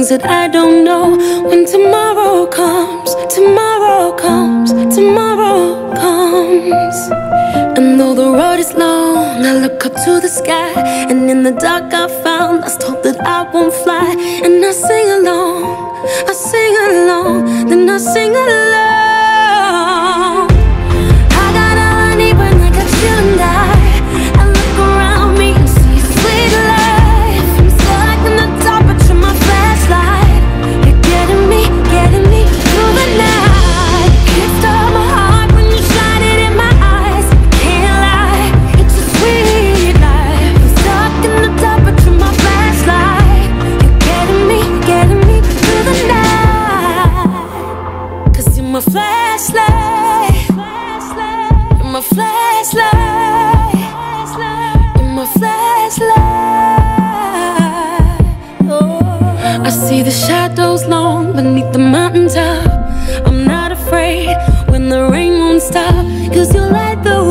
things that I don't know. When tomorrow comes, tomorrow comes, tomorrow comes. And though the road is long, I look up to the sky, and in the dark I found lost hope that I won't fly. And I sing along, I sing along, then I sing along. I got all I need when I got you and I look around me and see sweet life. I'm stuck in the dark, but you're my flashlight. You're getting me through the night. Kickstart my heart when you shine it in my eyes. Can't lie, it's a sweet life. I'm stuck in the dark, but you're my flashlight. You're getting me through the night. 'Cause you're my flashlight. You're my flashlight. You're my flashlight. Oh. I see the shadows long beneath the mountaintop. I'm not afraid when the rain won't stop, 'cause you light the